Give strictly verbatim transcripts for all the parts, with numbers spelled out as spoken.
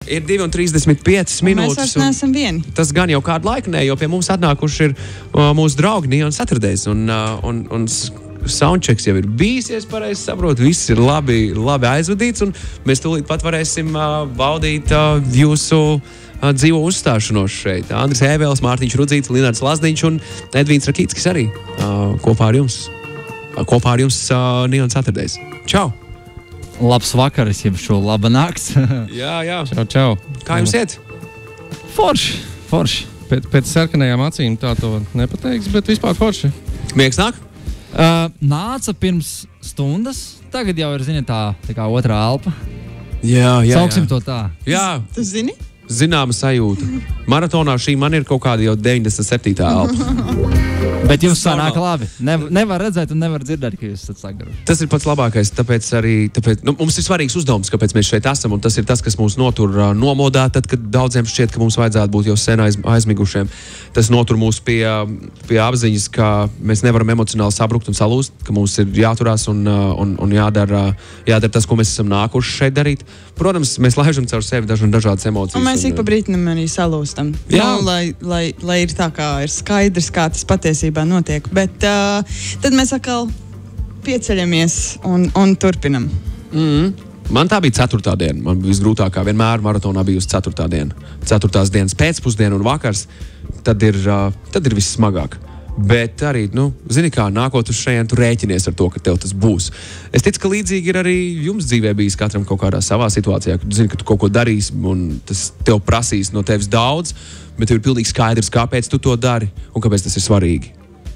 Ir divi un trīsdesmit piecas minūtes. Mēs vairs neesam vieni. Tas gan jau kādu laiku ne, jo pie mums atnākuši ir uh, mūsu draugi Nions Saturdays. Un, uh, un, un soundchecks jau ir bijis, ja es pareizi saprotu. Viss ir labi, labi aizvadīts. Un mēs tūlīt pat varēsim uh, baudīt uh, jūsu uh, dzīvo uzstāšanos šeit. Andris Ēvēls, Mārtiņš Rudzīts, Linārds Lazdiņš un Edvīns Rakītskis arī uh, kopā ar jums. Uh, kopā ar jums uh, Nions Saturdays. Čau! Labs vakaris, jeb šo laba nakts. jā, jā. Čau, čau. Kā jums iet? Forši, forši. Pēc, pēc sarkanajām acīm tā to nepateiks, bet vispār forši. Miegs nāk? Uh, nāca pirms stundas. Tagad jau ir, zini, tā, tā kā otrā elpa. Jā, jā, Sauksim jā. to tā. Jā. Tu zini? Zināma sajūta. Maratonā šī man ir kaut kāda jau deviņdesmit septītā elpa. Bet jums sanāk labi. Nev, nevar redzēt un nevar dzirdēt, ka jūs esat sagaruši. Tas ir pats labākais, tāpēc arī, tāpēc, nu, mums ir svarīgs uzdevums, kāpēc mēs šeit esam, un tas ir tas, kas mūs notur uh, nomodā, tad, kad daudziem šķiet, ka mums vajadzētu būt jau sen aiz, aizmigušiem. Tas notur mūs pie, pie apziņas, ka mēs nevaram emocionāli sabrukt un salūst, ka mums ir jāturās un, uh, un, un jādara, jādara tas, ko mēs esam nākuši šeit darīt. Protams, mēs laižam caur sevi daž, dažādas emocijas. Un mēs ik pa brītim arī salūstam. Jā. Nu, lai, lai, lai ir tā kā ir skaidrs, kā tas patiesībā notiek. Bet uh, tad mēs atkal pieceļamies un, un turpinam. Mm-hmm. Man tā bija ceturtā diena. Man visgrūtākā vienmēr maratonā bijusi ceturtā diena. Ceturtās dienas pēcpusdiena un vakars. Tad ir, uh, tad ir vissmagāk. Bet arī, nu, zini kā, nākot uz šeit, tu rēķinies ar to, ka tev tas būs. Es ticu, ka līdzīgi ir arī jums dzīvē bijis katram kaut kādā savā situācijā, ka tu zini, ka tu kaut ko darīsi un tas tev prasīs no tevis daudz, bet tev ir pilnīgi skaidrs, kāpēc tu to dari un kāpēc tas ir svarīgi.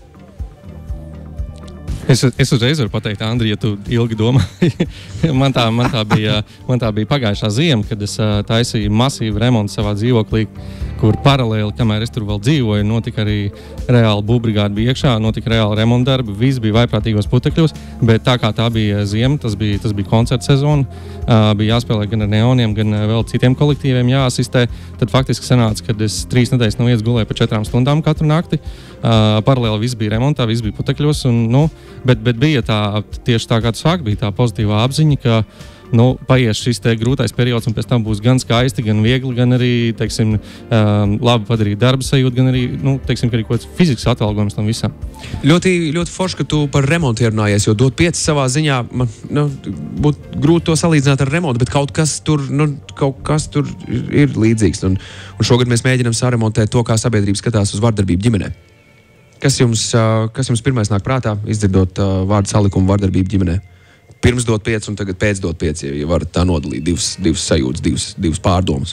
Es, es uzreiz varu pateikt, Andri, ja tu ilgi domāji. man, tā, man, tā bija, man tā bija pagājušā ziema, kad es uh, taisīju masīvu remontu savā dzīvoklī, kur paralēli, kamēr es tur vēl dzīvoju, notika arī reāli būvbrigāde bija iekšā, notika reāli remonta darbi, viss bija vaiprātīgos putekļos, bet tā kā tā bija ziema, tas bija, tas bija koncerta sezona, uh, bija jāspēlē gan ar neoniem, gan uh, vēl citiem kolektīviem jāasistē, tad faktiski sanāca, kad es trīs nedēļas no vietas gulēju pa četrām stundām katru nakti, uh, paralēli viss bija remontā, viss bija putekļos, un, nu, bet, bet bija tā, tieši tā kā tu sāki, bija tā pozitīvā apziņa, ka nu, paies šis te grūtais periods, un pēc tam būs gan skaisti, gan viegli, gan arī, teiksim, um, labi padarīt darba sajūtu, gan arī, nu, teiksim, ka arī kaut kāds fizikas atalgojums tam visam. Ļoti, ļoti forši, ka tu par remontu ierunājies, jo dot pieci savā ziņā, man, nu, būtu grūti to salīdzināt ar remontu, bet kaut kas tur, nu, kaut kas tur ir līdzīgs, un, un šogad mēs mēģinam saremontēt to, kā sabiedrība skatās uz vardarbību ģimenē. Kas jums, kas jums pirmais nāk prātā, izdzirdot uh, vārdu salikumu vardarbību ģimenē? Pirms dot pieci un tagad pēc dot pieci, ja varat tā nodalīt divas, divas sajūtas, divas, divas pārdomas.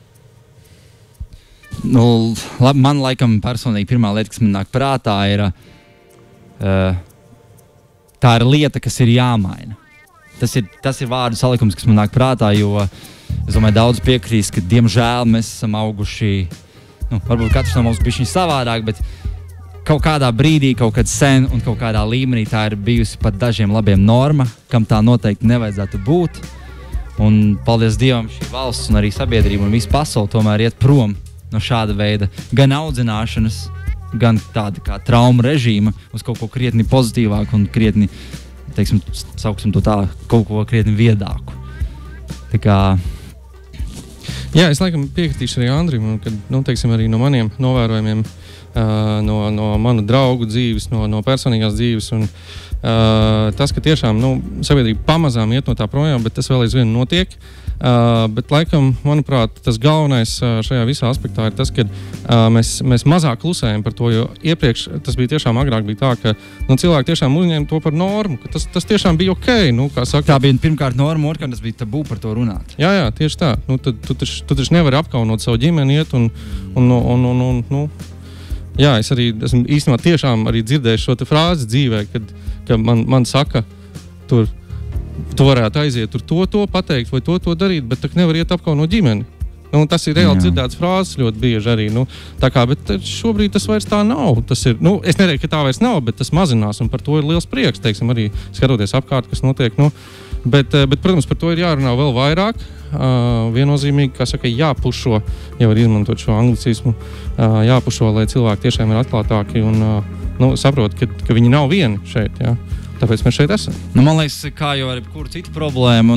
Nu, labi, man laikam personīgi pirmā lieta, kas man nāk prātā, ir uh, tā ir lieta, kas ir jāmaina. Tas ir, tas ir vārdu salikums, kas man nāk prātā, jo es domāju, daudz piekritīs, ka diemžēl mēs esam auguši, nu, varbūt katrs no mums bišķiņ savādāk, bet kaut kādā brīdī, kaut kad sen un kaut kādā līmenī tā ir bijusi pat dažiem labiem norma, kam tā noteikti nevajadzētu būt. Un paldies Dievam, šī valsts un arī sabiedrība un visa pasaule tomēr iet prom no šāda veida gan audzināšanas, gan tāda kā trauma režīma uz kaut ko krietni pozitīvāku un krietni, teiksim, sauksim to tā, kaut ko krietni viedāku. Tā kā... Jā, es laikam piekritīšu arī Andrim, kad, nu, teiksim, arī no maniem novērojumiem, Uh, no, no manu draugu dzīves, no, no personīgās dzīves. Un, uh, tas, ka tiešām nu, sabiedrība pamazām iet no tā projām, bet tas vēl aizvien notiek. Uh, bet, laikam, manuprāt, tas galvenais uh, šajā visā aspektā ir tas, ka uh, mēs, mēs mazāk klusējam par to, jo iepriekš tas bija tiešām agrāk bija tā, ka nu, cilvēki tiešām uzņēma to par normu, ka tas, tas tiešām bija ok. Nu, kā saka, tā bija pirmkārt norma, otrkārt tas bija tabū par to runāt. Jā, jā, tieši tā. Nu, tad, tu, taču, tu taču nevari apkaunot savu ģimeni iet un, un, un, un, un, un nu, jā, es arī esmu īstenībā tiešām arī dzirdējis šo te frāzi dzīvē, kad, kad man, man saka, tur, tu varētu aiziet tur to, to pateikt vai to, to darīt, bet tak nevar iet apkaunot no ģimeni. Nu, tas ir reāli dzirdēts frāzes ļoti bieži arī. Nu, tā kā, bet šobrīd tas vairs tā nav. Tas ir, nu, es nereiku, ka tā vairs nav, bet tas mazinās un par to ir liels prieks, teiksim, arī skatoties apkārt, kas notiek. Nu, bet, bet, protams, par to ir jārunā vēl vairāk. Uh, viennozīmīgi, kā saka, jāpušo, jau var izmantot šo anglicismu, uh, jāpušo, lai cilvēki tiešām ir atklātāki un uh, nu, saprot, ka, ka viņi nav vieni šeit, jā. Tāpēc mēs šeit esam. Nu, man liekas, kā jau ar kuru citu problēmu, nu,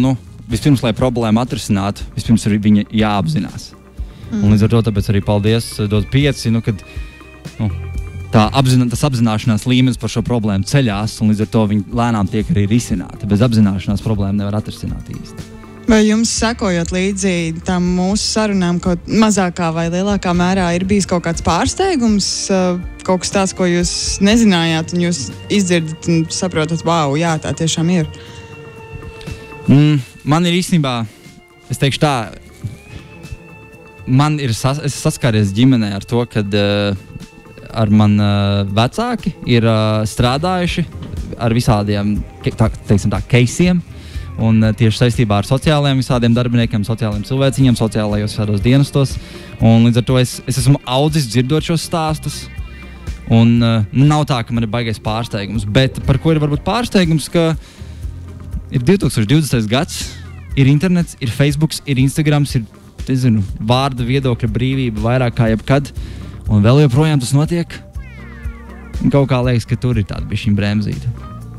vispirms, lai problēmu atrisinātu, vispirms ir viņa jāapzinās. Mm. Un līdz ar to tāpēc arī paldies dot pieci, nu, kad nu, tā apzina, tas apzināšanās līmenis par šo problēmu ceļās, un līdz ar to viņi lēnām tiek arī risināti. Bez apzināšanās problēmu nevar atrisināt īsti. Vai jums, sekojot līdzi tam mūsu sarunām, kaut mazākā vai lielākā mērā ir bijis kaut kāds pārsteigums, kaut kas tāds, ko jūs nezinājāt, un jūs izdzirdat un saprotat, wow, jā, tā tiešām ir? Mm, man ir īstenībā, es teikšu tā, man ir sas, es saskāries ģimenē ar to, kad uh, ar man uh, vecāki ir uh, strādājuši ar visādiem, tā, teiksim tā, keisiem, un uh, tieši saistībā ar sociālajiem visādiem darbiniekiem, sociālajiem cilvēciņiem, sociālajos visādos dienestos. Un līdz ar to es, es esmu audzis dzirdot šos stāstus. Un uh, nav tā, ka man ir baigais pārsteigums, bet par ko ir varbūt pārsteigums, ka ir divtūkstoš divdesmitais gads, ir internets, ir Facebooks, ir Instagrams, ir, nezinu, vārda viedokļa brīvība vairāk kā jebkad, un vēl joprojām tas notiek. Un kaut kā liekas, ka tur ir tāda bišķiņa bremzīta.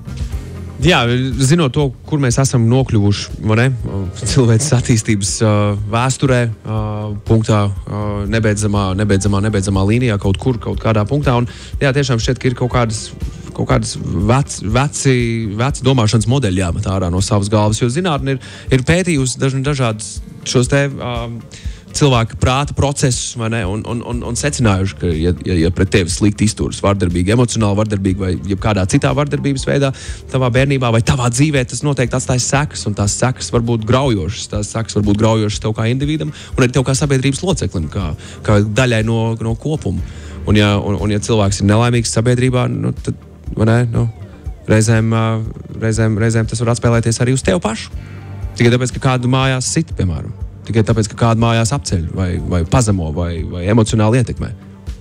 Jā, zinot to, kur mēs esam nokļuvuši, vai ne? Cilvēces attīstības uh, vēsturē, uh, punktā, uh, nebeidzamā, nebeidzamā, nebeidzamā līnijā, kaut kur, kaut kādā punktā. Un, jā, tiešām šķiet, ka ir kaut kādas, kaut kādas vec, veci, veci domāšanas modeļi jāmet ārā no savas galvas, jo zinātne ir, ir pētījusi daž, dažādas šos te uh, cilvēka prāta procesus, vai ne, un, un, un, un secinājuši, ka, ja, ja, ja pret tevi slikti izturas vardarbīgi, emocionāli vardarbīgi vai jebkādā citā vardarbības veidā tavā bērnībā vai tavā dzīvē, tas noteikti atstās sekas, un tās sekas var būt graujošas, tās sekas var būt graujošas tev kā individam un arī tev kā sabiedrības loceklim, kā, kā daļai no, no kopuma. Un ja, un, un ja cilvēks ir nelaimīgs sabiedrībā, nu, tad, vai ne, nu, reizēm, reizēm, reizēm tas var atspēlēties arī uz tevi pašu. Tikai tāpēc, ka kādu mājās sit, piemēram. Tikai tāpēc, ka kādu mājās apceļ, vai, vai pazemo, vai, vai emocionāli ietekmē.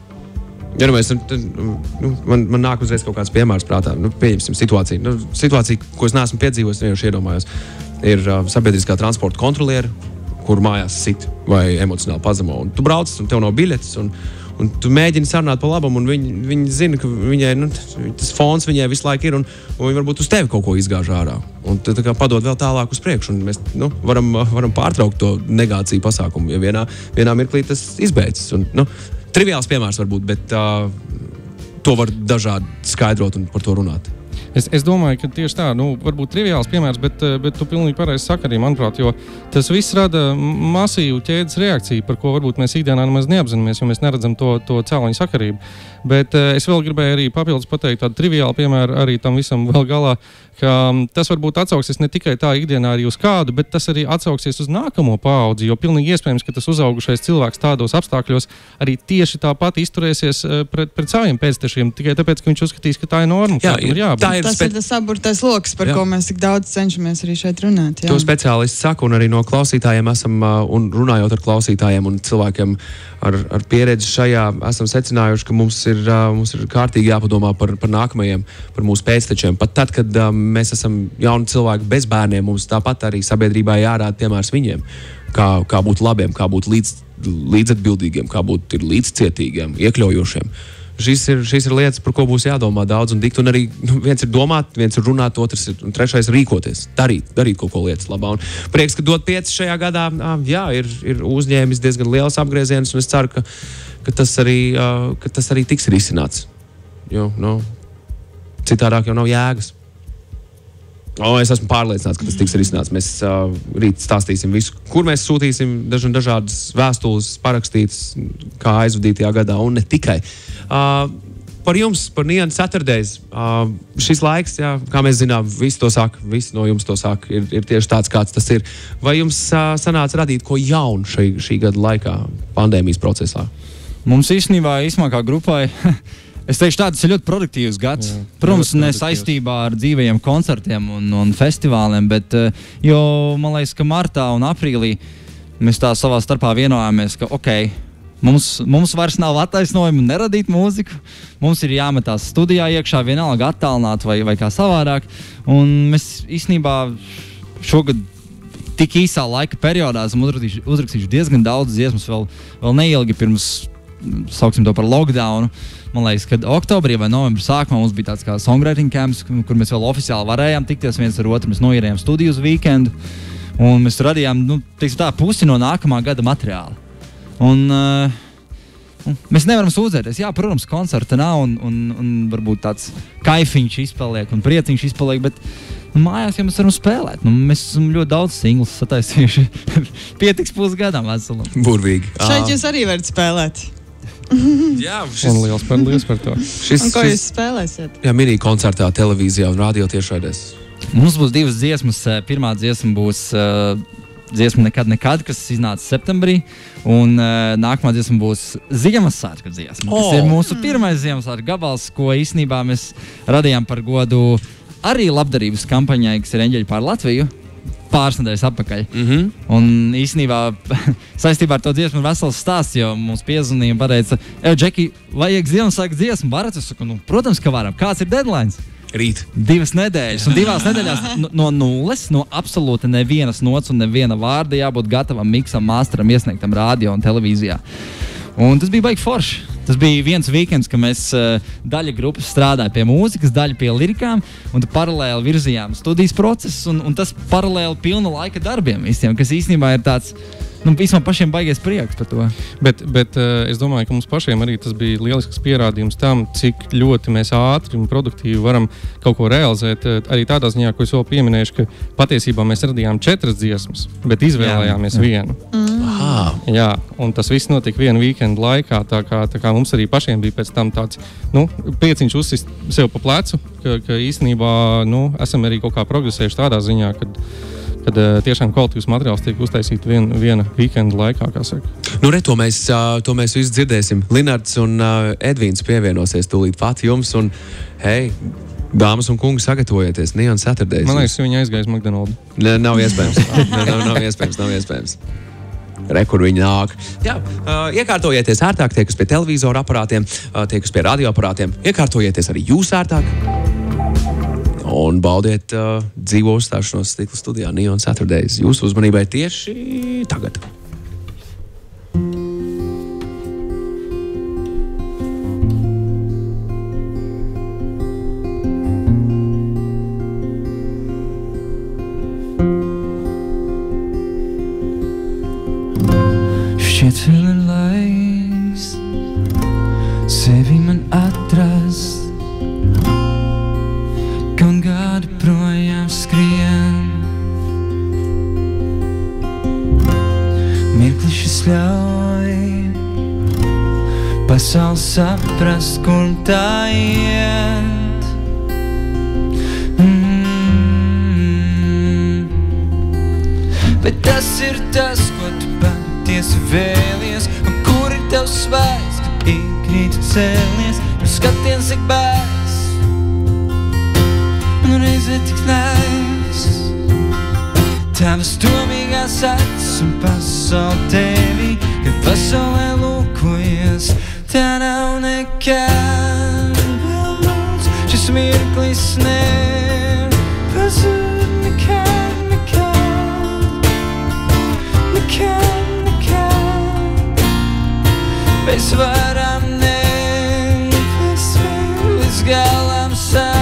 Ja nu mēs, tad, nu, man, man nāk uzreiz kaut kāds piemērs prātā. Nu, pieņemsim situāciju. Nu, situācija, ko es neesmu piedzīvojis, vienkārši iedomājos, ir uh, sabiedriskā transporta kontrolieri, kur mājās sit vai emocionāli pazemo. Un tu brauc, un tev nav biļetes, un, un tu mēģini sarunāt pa labam, un viņi, viņi zina, ka viņai, nu, tas fons viņai visu laiku ir, un, un viņi varbūt uz tevi kaut ko izgāž ārā. Un tad tā kā padod vēl tālāk uz priekšu, un mēs, nu, varam, varam pārtraukt to negāciju pasākumu, ja vienā, vienā mirklī tas izbeidzas. Un, nu, triviāls piemērs varbūt, bet uh, to var dažādi skaidrot un par to runāt. Es, es domāju, ka tieši tā, nu, varbūt triviāls piemērs, bet, bet tu pilnīgi pareizi saki arī, manuprāt, jo tas viss rada masīvu ķēdes reakciju, par ko varbūt mēs ikdienā nemaz neapzināmies, jo mēs neredzam to, to cēloņu sakarību. Bet es vēl gribēju arī papildus pateikt tādu triviālu piemēru arī tam visam vēl galā, ka tas varbūt atsauksies ne tikai tā ikdienā arī uz kādu, bet tas arī atsauksies uz nākamo paudzi, jo pilnīgi iespējams, ka tas uzaugušais cilvēks tādos apstākļos arī tieši tāpat izturēsies pret, pret saviem pēctečiem, tikai tāpēc, ka viņš uzskatīs, ka tā ir norma. Jā, ir, tā ir tas spe... ir tas saburtais loks, par jā. Ko mēs tik daudz cenšamies arī šeit runāt. Jā. To speciālisti saka, un arī no klausītājiem esam, un runājot ar klausītājiem un cilvēkiem ar, ar pieredzi šajā, esam secinājuši, ka mums ir, mums ir kārtīgi jāpadomā par, par nākamajiem, par mūsu pēctečiem. Pat tad, kad um, mēs esam jauni cilvēki bez bērniem, mums tāpat arī sabiedrībā jārāda piemērs viņiem, kā, kā būt labiem, kā būt līdz, līdzatbildīgiem, kā būt līdzcietīgiem, iekļaujošiem. Šīs ir, šīs ir lietas, par ko būs jādomā daudz un dikt, un arī nu, viens ir domāt, viens ir runāt, otrs ir, un trešais rīkoties, darīt, darīt kaut ko lietas labā. Un prieks, ka dot pieci šajā gadā, jā, ir, ir uzņēmis diezgan liels apgrieziens, un es ceru, ka, ka, tas, arī, ka tas arī tiks risināts. Jo, nu, citādāk jau nav jēgas. O, es esmu pārliecināts, ka tas tiks risināts. Mēs uh, rīt stāstīsim visu, kur mēs sūtīsim daž, dažādas vēstules parakstītas, kā aizvadītajā gadā, un ne tikai. Uh, par jums, par Neon Saturdays, uh, šis laiks, jā, kā mēs zinām, visi to saka, visi no jums to saka, ir, ir tieši tāds, kāds tas ir. Vai jums uh, sanāca radīt ko jaunu šī, šī gada laikā, pandēmijas procesā? Mums īstenībā, īsmā kā grupai, es teikšu, tāds ir ļoti produktīvs gads. Jā, Protams, ne saistībā ar dzīvajiem koncertiem un, un festivāliem, bet jo, man liekas, ka martā un aprīlī mēs tā savā starpā vienojāmies, ka ok, mums, mums vairs nav attaisnojumi neradīt mūziku, mums ir jāmetās studijā iekšā, vienalga attālināt vai, vai kā savādāk, un mēs īstenībā šogad tik īsā laika periodā esam uzrakstījuši, uzrakstījuši diezgan daudz dziesmas, vēl, vēl neilgi pirms, sauksim to par lockdownu. Man liekas, ka oktobrī vai novembrī sākumā mums bija tāds kā songwriting camps, kur mēs vēl oficiāli varējām tikties viens ar otru. Mēs noierējām studiju uz weekendu. Un mēs radījām, nu, teiksim tā, pusi no nākamā gada materiāla. Un, uh, mēs nevaram sūdzēties. Jā, protams, koncerta nav un, un, un varbūt tāds kaifiņš izpaliek un prieciņš izpaliek, bet nu, mājās jau mēs varam spēlēt. Nu, mēs esam ļoti daudz singlus sataisījuši. Pietiks pusgadam veselam. Burvīgi. Šeit jūs arī varat spēlēt. Jā, šis, Un liels paldies par to. šis, Un ko jūs šis, spēlēsiet? jā, mini koncertā, televīzijā un radio tiešraidēs. Mums būs divas dziesmas. Pirmā dziesma būs uh, dziesma Nekad, nekad, kas iznāca septembrī. Un uh, nākamā dziesma būs Ziemassvētku dziesma. Oh. Tas ir mūsu pirmais Ziemassvētku gabals, ko īstenībā mēs radījām par godu arī labdarības kampaņai, kas ir Eņģeļi pār Latviju. Pāris nedēļas atpakaļ. Mm-hmm. Un īstenībā saistībā ar to dziesmu ir vesels stāsts, jo mums piezvanīja un pateica, ej, Džeki, vajag Ziemassvētku dziesmu, varat? Es saku, nu, protams, ka varam. Kāds ir deadlines? Rīt. Divas nedēļas. Un divās nedēļās no, no nulles, no absolūti nevienas nots un neviena vārda jābūt gatavam miksam, masteram, iesniegtam radio un televīzijā. Un tas bija baigi forši. Tas bija viens weekends, kad mēs uh, daļa grupas strādāja pie mūzikas, daļa pie lirikām, un paralēli virzījām studijas procesus, un, un tas paralēli pilna laika darbiem visiem, kas īstenībā ir tāds, nu, vismaz pašiem baigies prieks par to. Bet, bet uh, es domāju, ka mums pašiem arī tas bija lielisks pierādījums tam, cik ļoti mēs ātri un produktīvi varam kaut ko realizēt. Arī tādā ziņā, ko es vēl pieminēšu, ka patiesībā mēs radījām četras dziesmas, bet izvēlējāmies jā, jā. vienu. Mm. Jā, un tas viss notika vienu weekendu laikā, tā kā, tā kā mums arī pašiem bija pēc tam tāds, nu, pieciņš uzsist sev pa plecu, ka, ka īstenībā, nu, esam arī kaut kā progresējuši tādā ziņā, kad kad uh, tiešām kvalitīvs materiāls tiek uztaisīts vien, viena weekenda laikā, kā saka. Nu, re, to mēs, uh, to mēs visi dzirdēsim. Linards un uh, Edvīns pievienosies tūlīt pat jums, un, hei, dāmas un kungi, sagatavojieties, Neon Saturdays. Man liekas, ka viņi aizgājas McDonald's. Ne, nav iespējams. ne, nav, nav iespējams, nav iespējams. Re, kur viņi nāk. Jā, uh, iekārtojieties ērtāk, tie, kas pie televizora aparātiem, uh, tie, kas pie radioaparātiem. Iekārtojieties arī jūs ērtāk. Un baudiet uh, dzīvo uzstāšanos Stikla studijā Neon Saturdays. Jūsu uzmanībai tieši tagad. Šķiet feeling laiks sevi man atrast, un gadi projām skrien. Mirkli šis ļauj pasauli saprast, kur tā iet. Mm. Bet tas ir tas, ko tu patiesi vēlies, un kur ir tavs spēks, kad iekrīt cēlies, un skaties, cik bēs. Un reizē tik nais tavas domīgās acis un pasauli tevi, kad pasaulē lūkojies, tā nav nekad vēl mums. Šis mirklis nepazūd nekad, nekad, nekad, nekad. Mēs varam nepaspēt līdz galam sākt.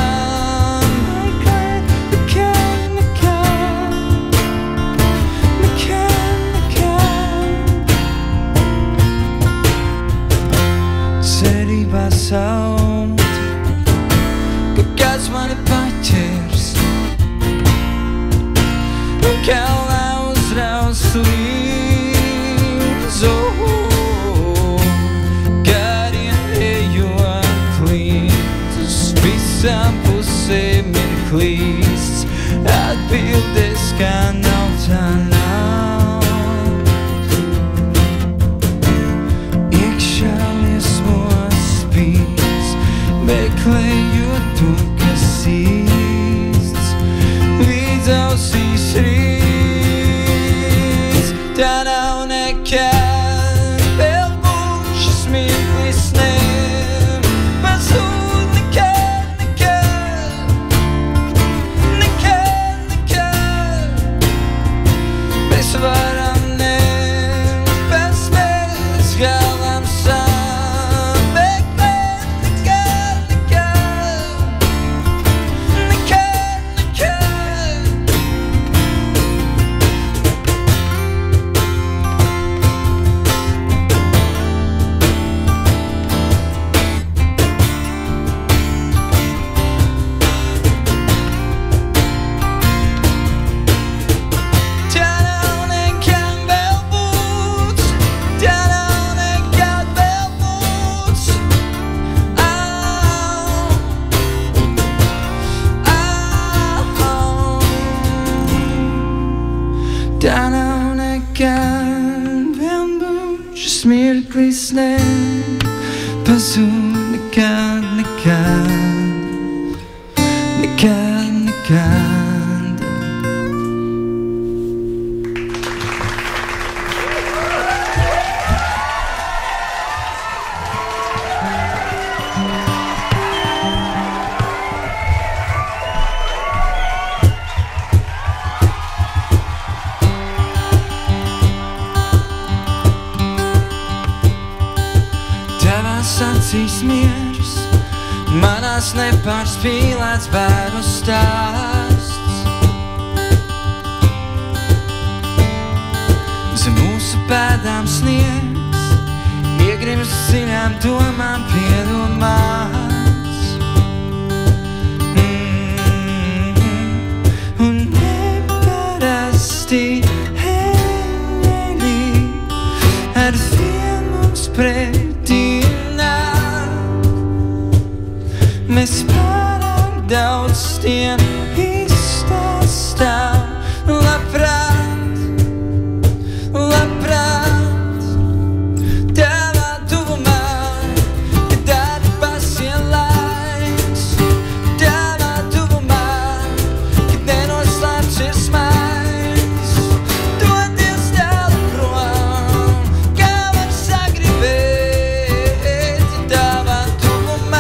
Saut, ka kāds mani paķers un kalnā uzraus līdz. Oh, garien ejot līdz uz visām pusēm ir klīsts, atbildes, kā nav, tā nav. Iekšā liesmos meklējot to, kas īsts, līdz ausīs rīts. Tā nav nekad vēl būs, šis mirklis nepazūd nekad, nekad, nekad, nekad. mirklis nepazūd nekad, nekad, nekad, nekad. Acīs miers, manās nepārspīlēts bērnu stāsts. Zem mūsu pēdām sniegs, iegrims dziļām domām piedomās. Mm-hmm. Un neparasti eļļi ar vien mums pretī. Mēs pārāk daudz tiem izstāstām, labprāt, labprāt, tavā tuvumā, kad tādi pasien laiks, tavā tuvumā, kad nenoslēpts ir smaids, doties tālu prom, kā var sagribēt, tavā tuvumā.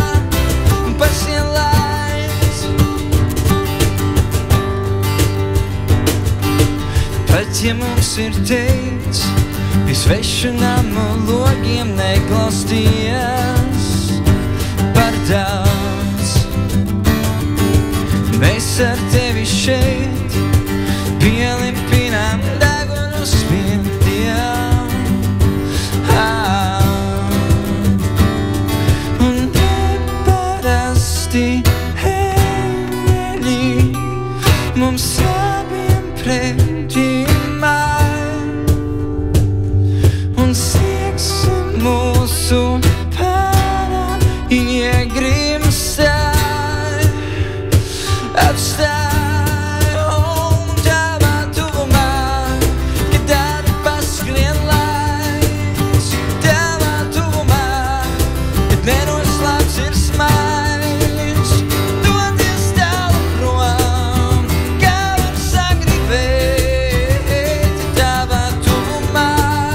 Pat ja mums ir teicis, pie svešu namu logiem neklausties par daudz. Mēs ar tevi šeit pielimpinām degunu spintiem. Ah, un neparasti eļļi mums abiem pretī. Un sieksim mūsu pārām iegrimstāj, apstāj un tavā tuvumā, kad tādi paskrien laiks, tavā tuvumā, kad nenoslēpts ir smaids, doties tālu prom, kā var sagribēt, tavā tuvumā.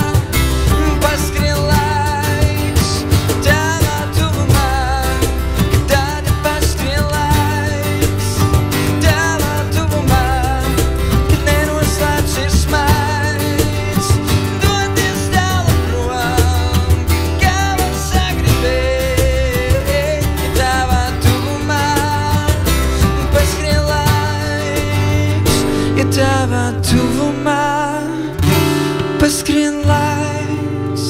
Tavā tuvumā paskrien laiks.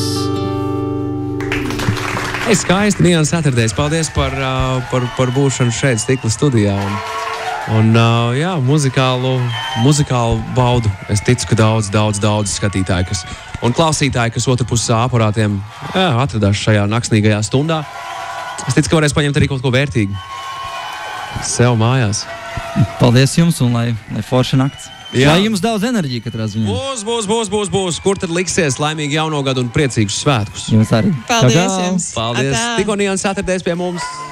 Ei, skaisti, Nijāns Saturdējs. Paldies par, uh, par, par būšanu šeit Stikla studijā. Un, un uh, jā, muzikālu, muzikālu baudu. Es ticu, ka daudz, daudz, daudz skatītāji kas, un klausītāji, kas otru pusē aparātiem jā, atradās šajā naksnīgajā stundā. Es ticu, ka varēs paņemt arī kaut ko vērtīgu sev mājās. Paldies jums un lai, lai forša nakts. Jā. Lai jums daudz enerģija katrā ziņā. Būs, būs, būs, būs, būs. Kur tad liksies laimīgi jauno gadu un priecīgus svētkus? Jums arī. Paldies Čau, čau. jums! Paldies! Atā. Tikko Nijāns Saturdējs pie mums.